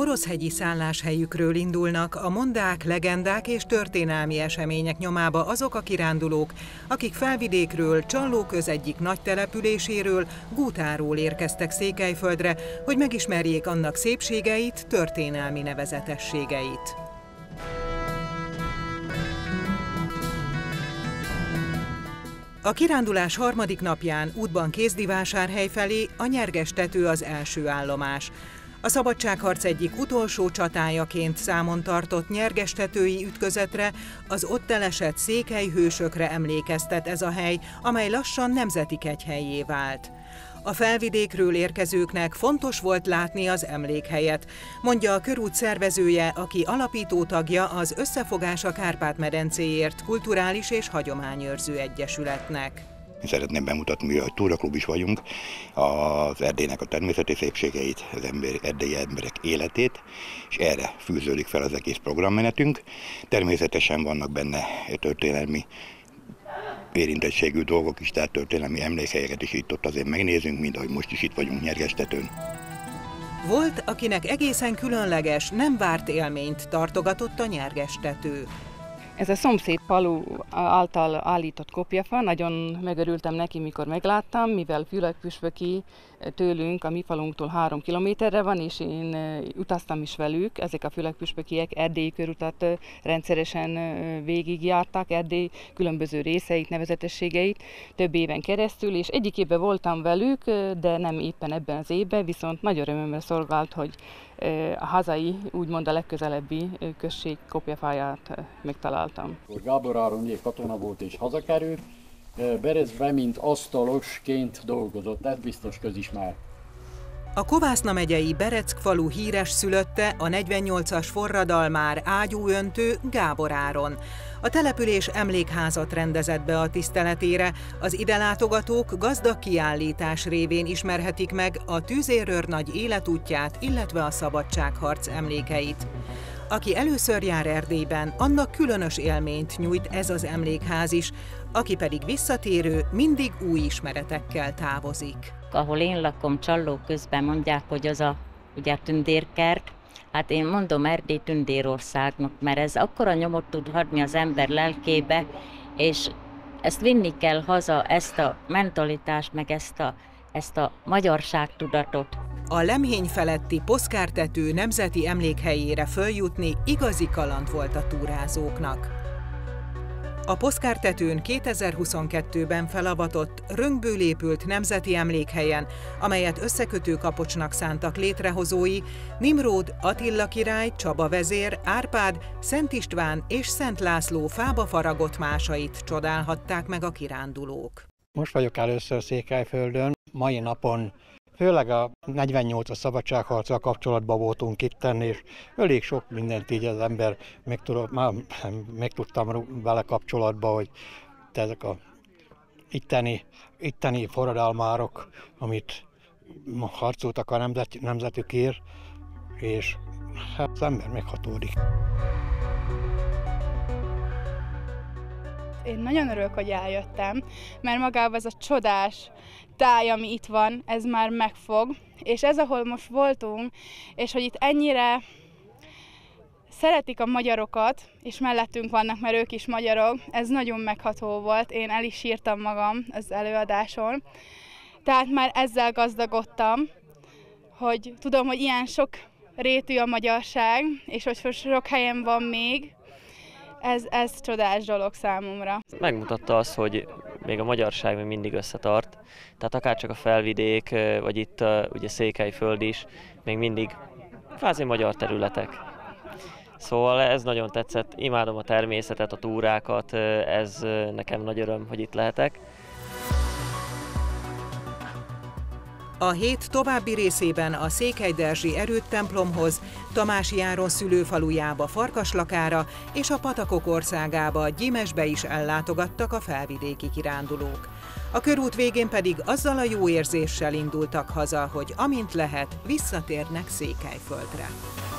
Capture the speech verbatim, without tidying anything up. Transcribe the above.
Oroszhegyi szálláshelyükről indulnak a mondák, legendák és történelmi események nyomába azok a kirándulók, akik Felvidékről, Csallóköz egyik nagy településéről, Gútáról érkeztek Székelyföldre, hogy megismerjék annak szépségeit, történelmi nevezetességeit. A kirándulás harmadik napján útban Kézdivásárhely felé a Nyerges-tető az első állomás. A szabadságharc egyik utolsó csatájaként számon tartott nyergestetői ütközetre, az ott elesett székelyhősökre emlékeztet ez a hely, amely lassan nemzeti kegyhellyé vált. A Felvidékről érkezőknek fontos volt látni az emlékhelyet, mondja a körút szervezője, aki alapító tagja az Összefogás a Kárpát-medencéért Kulturális és Hagyományőrző Egyesületnek. Szeretném bemutatni, hogy túraklub is vagyunk, az Erdélynek a természeti szépségeit, az ember, erdélyi emberek életét, és erre fűződik fel az egész programmenetünk. Természetesen vannak benne történelmi érintettségű dolgok is, tehát történelmi emlékhelyeket is itt-ott azért megnézünk, mint ahogy most is itt vagyunk Nyerges-tetőn. Volt, akinek egészen különleges, nem várt élményt tartogatott a Nyerges-tető. Ez a szomszéd falu által állított kopjafa, nagyon megörültem neki, mikor megláttam, mivel Fülöp-püspöki tőlünk, a mi falunktól három kilométerre van, és én utaztam is velük. Ezek a fülöp-püspökiek erdélyi körutat rendszeresen végigjárták, Erdély különböző részeit, nevezetességeit több éven keresztül, és egyik évben voltam velük, de nem éppen ebben az évben, viszont nagy örömömre szolgált, hogy a hazai, úgymond a legközelebbi község kopjafáját megtaláltam. Gábor Áron katona volt és hazakerült, Berezben, mint asztalosként dolgozott, tehát biztos közismert. A Kovászna megyei Bereck falu híres szülötte, a negyvennyolcas forradalmár ágyúöntő Gábor Áron. A település emlékházat rendezett be a tiszteletére, az ide látogatók gazdag kiállítás révén ismerhetik meg a tűzérőrnagy életútját, illetve a szabadságharc emlékeit. Aki először jár Erdélyben, annak különös élményt nyújt ez az emlékház is, aki pedig visszatérő, mindig új ismeretekkel távozik. Ahol én lakom, Csallóközben mondják, hogy az a ugye, tündérkert. Hát én mondom Erdély tündérországnak, mert ez akkora nyomot tud adni az ember lelkébe, és ezt vinni kell haza, ezt a mentalitást, meg ezt a, ezt a magyarságtudatot. A Lemhény feletti Poszkártető nemzeti emlékhelyére följutni igazi kaland volt a túrázóknak. A Poszkártetőn kétezer-huszonkettőben felavatott, röngből épült nemzeti emlékhelyen, amelyet összekötő kapocsnak szántak létrehozói, Nimród, Attila király, Csaba vezér, Árpád, Szent István és Szent László fába faragott másait csodálhatták meg a kirándulók. Most vagyok először Székelyföldön, mai napon főleg a negyvennyolcas szabadságharccal kapcsolatban voltunk itten, és elég sok mindent így az ember meg, tudott, már meg tudtam vele kapcsolatban, hogy ezek a itteni, itteni forradalmárok, amit harcoltak a nemzet, nemzetükért, és hát az ember meghatódik. Én nagyon örülök, hogy eljöttem, mert magában ez a csodás táj, ami itt van, ez már megfog, és ez, ahol most voltunk, és hogy itt ennyire szeretik a magyarokat, és mellettünk vannak, mert ők is magyarok, ez nagyon megható volt, én el is sírtam magam az előadáson. Tehát már ezzel gazdagodtam, hogy tudom, hogy ilyen sok rétű a magyarság, és hogy sok helyen van még, Ez, ez csodás dolog számomra. Megmutatta azt, hogy még a magyarság még mindig összetart, tehát akárcsak a Felvidék, vagy itt ugye Székelyföld is, még mindig kvázi magyar területek. Szóval ez nagyon tetszett, imádom a természetet, a túrákat, ez nekem nagy öröm, hogy itt lehetek. A hét további részében a Székelyderzsi erődtemplomhoz, Tamási Áron szülőfalujába, Farkaslakára és a Patakok országába, Gyimesbe is ellátogattak a felvidéki kirándulók. A körút végén pedig azzal a jó érzéssel indultak haza, hogy amint lehet, visszatérnek Székelyföldre.